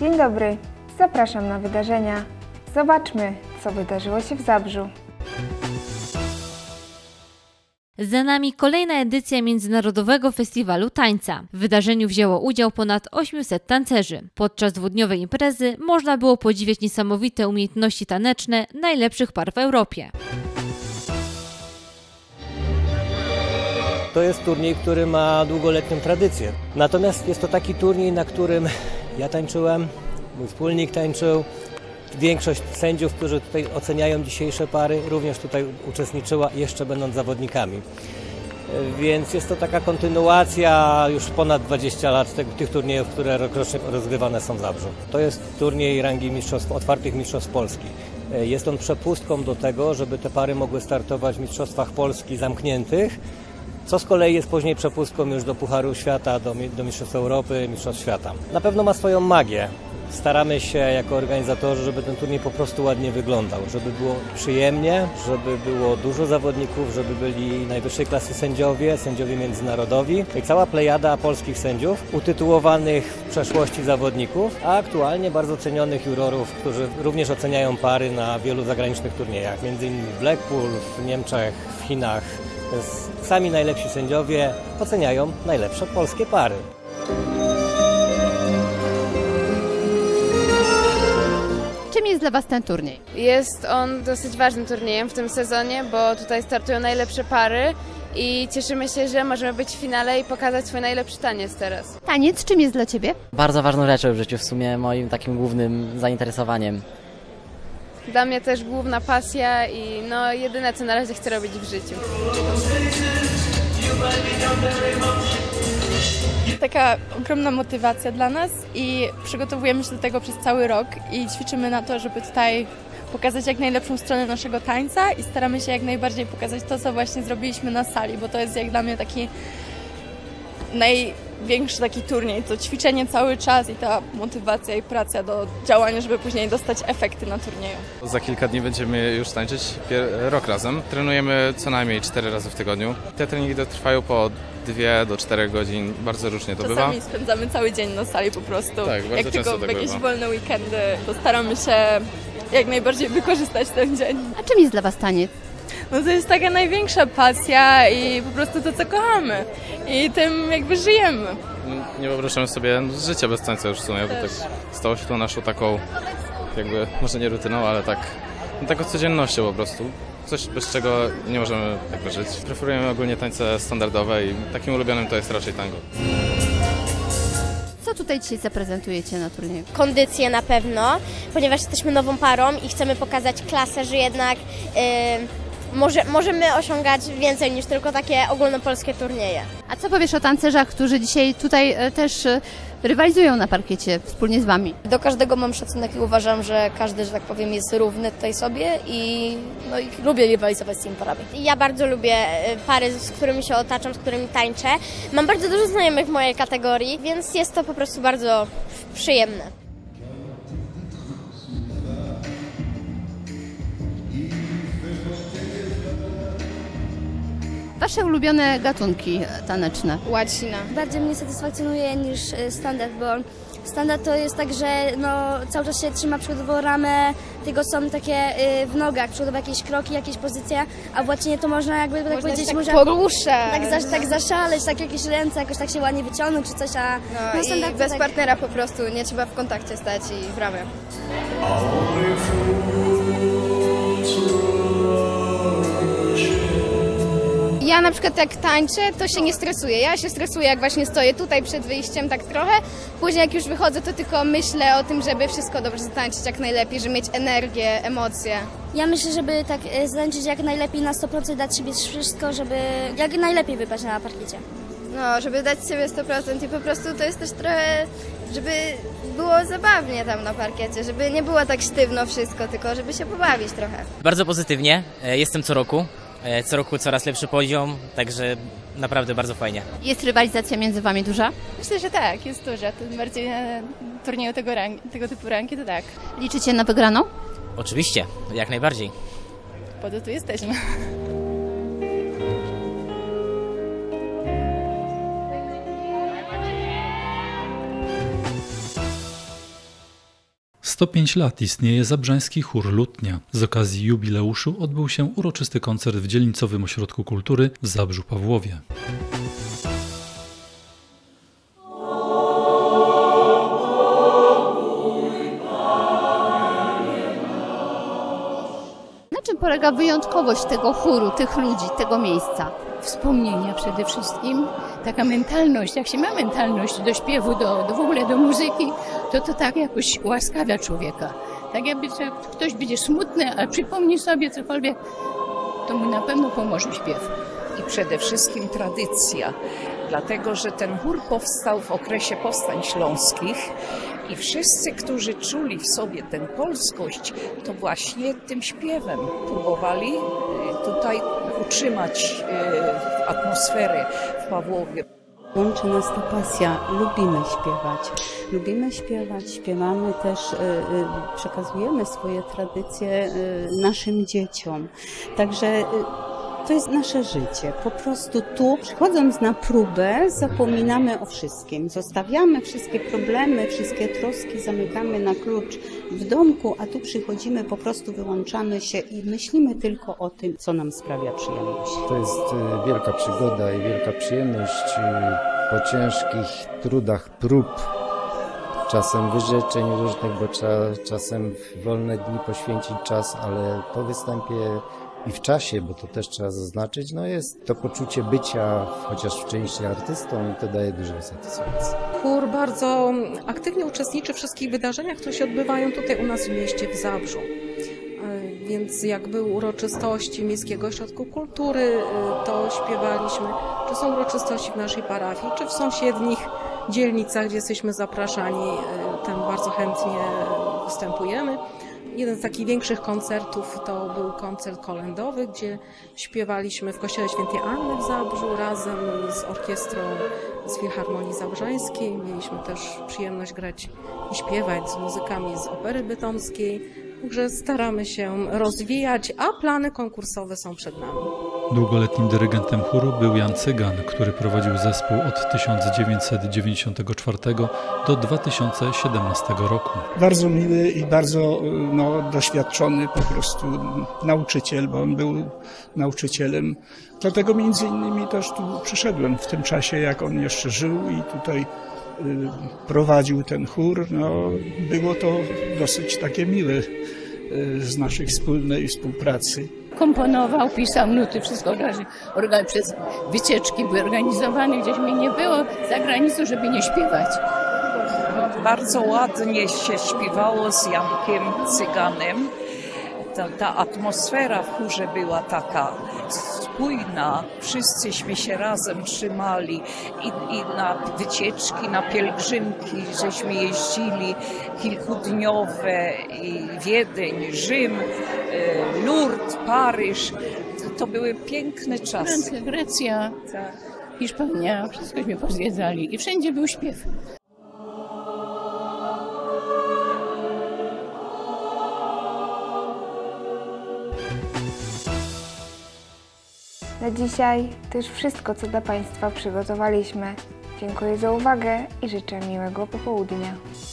Dzień dobry, zapraszam na wydarzenia. Zobaczmy, co wydarzyło się w Zabrzu. Za nami kolejna edycja Międzynarodowego Festiwalu Tańca. W wydarzeniu wzięło udział ponad 800 tancerzy. Podczas dwudniowej imprezy można było podziwiać niesamowite umiejętności taneczne najlepszych par w Europie. To jest turniej, który ma długoletnią tradycję. Natomiast jest to taki turniej, na którym ja tańczyłem, mój wspólnik tańczył. Większość sędziów, którzy tutaj oceniają dzisiejsze pary, również tutaj uczestniczyła, jeszcze będąc zawodnikami. Więc jest to taka kontynuacja już ponad 20 lat tych turniejów, które rokrocznie rozgrywane są w Zabrzu. To jest turniej rangi otwartych mistrzostw Polski. Jest on przepustką do tego, żeby te pary mogły startować w mistrzostwach Polski zamkniętych, co z kolei jest później przepustką już do Pucharu Świata, do Mistrzostw Europy, Mistrzostw Świata. Na pewno ma swoją magię. Staramy się jako organizatorzy, żeby ten turniej po prostu ładnie wyglądał, żeby było przyjemnie, żeby było dużo zawodników, żeby byli najwyższej klasy sędziowie międzynarodowi i cała plejada polskich sędziów, utytułowanych w przeszłości zawodników, a aktualnie bardzo cenionych jurorów, którzy również oceniają pary na wielu zagranicznych turniejach, m.in. w Blackpool, w Niemczech, w Chinach. Sami najlepsi sędziowie oceniają najlepsze polskie pary. Czym jest dla Was ten turniej? Jest on dosyć ważnym turniejem w tym sezonie, bo tutaj startują najlepsze pary i cieszymy się, że możemy być w finale i pokazać swój najlepszy taniec teraz. Taniec czym jest dla Ciebie? Bardzo ważną rzeczą w życiu, w sumie moim takim głównym zainteresowaniem. Dla mnie też główna pasja i jedyne, co na razie chcę robić w życiu. Taka ogromna motywacja dla nas i przygotowujemy się do tego przez cały rok i ćwiczymy na to, żeby tutaj pokazać jak najlepszą stronę naszego tańca i staramy się jak najbardziej pokazać to, co właśnie zrobiliśmy na sali, bo to jest jak dla mnie taki największy taki turniej, to ćwiczenie cały czas i ta motywacja i praca do działania, żeby później dostać efekty na turnieju. Za kilka dni będziemy już tańczyć rok razem. Trenujemy co najmniej 4 razy w tygodniu. Te treningi trwają po 2 do 4 godzin, bardzo różnie to bywa. Czasami spędzamy cały dzień na sali po prostu. Tak, bardzo jak często tylko w tak jakieś bywa. wolne weekendy, to staramy się jak najbardziej wykorzystać ten dzień. A czym jest dla Was taniec? No to jest taka największa pasja i po prostu to, co kochamy i tym jakby żyjemy. Nie wyobrażamy sobie życia bez tańca już w sumie, bo tak stało się to naszą taką, jakby, może nie rutyną, ale taką codziennością po prostu. Coś, bez czego nie możemy jakby żyć. Preferujemy ogólnie tańce standardowe i takim ulubionym to jest raczej tango. Co tutaj dzisiaj zaprezentujecie na turnieju? Kondycję na pewno, ponieważ jesteśmy nową parą i chcemy pokazać klasę, że jednak możemy osiągać więcej niż tylko takie ogólnopolskie turnieje. A co powiesz o tancerzach, którzy dzisiaj tutaj też rywalizują na parkiecie wspólnie z Wami? Do każdego mam szacunek i uważam, że każdy, że tak powiem, jest równy tutaj sobie i lubię rywalizować z tymi parami. Ja bardzo lubię pary, z którymi się otaczam, z którymi tańczę. Mam bardzo dużo znajomych w mojej kategorii, więc jest to po prostu bardzo przyjemne. Wasze ulubione gatunki taneczne? Łacina. Bardziej mnie satysfakcjonuje niż standard, bo standard to jest tak, że cały czas się trzyma przykładowo ramę, tylko są takie w nogach, przykładowo jakieś kroki, jakieś pozycje, a w łacinie to można jakby tak powiedzieć, tak można poruszać. tak zaszaleć, tak jakieś ręce jakoś tak się ładnie wyciągnąć czy coś, a I bez partnera po prostu nie trzeba w kontakcie stać i w ramę. Ja na przykład jak tańczę, to się nie stresuję. Ja się stresuję, jak właśnie stoję tutaj przed wyjściem tak trochę. Później jak już wychodzę, to tylko myślę o tym, żeby wszystko dobrze zatańczyć jak najlepiej, żeby mieć energię, emocje. Ja myślę, żeby tak zatańczyć jak najlepiej na 100%, dać siebie wszystko, żeby jak najlepiej wypaść na parkiecie. No, żeby dać siebie 100% i po prostu to jest też trochę, żeby było zabawnie tam na parkiecie, żeby nie było tak sztywno wszystko, tylko żeby się pobawić trochę. Bardzo pozytywnie, jestem co roku coraz lepszy poziom, także naprawdę bardzo fajnie. Jest rywalizacja między Wami duża? Myślę, że tak, jest duża. Tym bardziej na turnieju tego typu ranki to tak. Liczycie na wygraną? Oczywiście, jak najbardziej. Po to tu jesteśmy. 105 lat istnieje Zabrzański Chór Lutnia. Z okazji jubileuszu odbył się uroczysty koncert w Dzielnicowym Ośrodku Kultury w Zabrzu-Pawłowie. Na czym polega wyjątkowość tego chóru, tych ludzi, tego miejsca? Wspomnienia przede wszystkim, taka mentalność, jak się ma mentalność do śpiewu, w ogóle do muzyki, to tak jakoś ułaskawia człowieka. Tak jakby ktoś będzie smutny, a przypomni sobie cokolwiek, to mu na pewno pomoże śpiew. I przede wszystkim tradycja, dlatego że ten chór powstał w okresie powstań śląskich i wszyscy, którzy czuli w sobie tę polskość, to właśnie tym śpiewem próbowali tutaj utrzymać atmosferę w Pawłowie. Łączy nas ta pasja, lubimy śpiewać, śpiewamy też, przekazujemy swoje tradycje naszym dzieciom, także to jest nasze życie. Po prostu tu, przychodząc na próbę, zapominamy o wszystkim. Zostawiamy wszystkie problemy, wszystkie troski, zamykamy na klucz w domku, a tu przychodzimy, po prostu wyłączamy się i myślimy tylko o tym, co nam sprawia przyjemność. To jest wielka przygoda i wielka przyjemność po ciężkich trudach prób, czasem wyrzeczeń różnych, bo trzeba czasem w wolne dni poświęcić czas, ale po występie i w czasie, bo to też trzeba zaznaczyć, no jest to poczucie bycia chociaż w części artystą i to daje dużą satysfakcję. Chór bardzo aktywnie uczestniczy w wszystkich wydarzeniach, które się odbywają tutaj u nas w mieście, w Zabrzu. Więc jak były uroczystości Miejskiego Ośrodku Kultury, to śpiewaliśmy, czy są uroczystości w naszej parafii, czy w sąsiednich dzielnicach, gdzie jesteśmy zapraszani, tam bardzo chętnie występujemy. Jeden z takich większych koncertów to był koncert kolędowy, gdzie śpiewaliśmy w Kościele Świętej Anny w Zabrzu razem z orkiestrą z Filharmonii Zabrzańskiej. Mieliśmy też przyjemność grać i śpiewać z muzykami z Opery Bytomskiej. Także staramy się rozwijać, a plany konkursowe są przed nami. Długoletnim dyrygentem chóru był Jan Cygan, który prowadził zespół od 1994 do 2017 roku. Bardzo miły i bardzo doświadczony po prostu nauczyciel, bo on był nauczycielem. Dlatego między innymi też tu przyszedłem w tym czasie, jak on jeszcze żył i tutaj prowadził ten chór. Było to dosyć takie miłe z naszej wspólnej współpracy. Komponował, pisał nuty, wszystko przez wycieczki były organizowane, gdzieś mnie nie było za granicą, żeby nie śpiewać. Bardzo ładnie się śpiewało z Jankiem Cyganem. Ta atmosfera w chórze była taka spójna, wszyscyśmy się razem trzymali i na wycieczki, na pielgrzymki, żeśmy jeździli kilkudniowe, i Wiedeń, Rzym, Lourdes, Paryż. To były piękne czasy. Grecja, Hiszpania, wszystkośmy pozwiedzali i wszędzie był śpiew. Na dzisiaj to już wszystko, co dla Państwa przygotowaliśmy. Dziękuję za uwagę i życzę miłego popołudnia.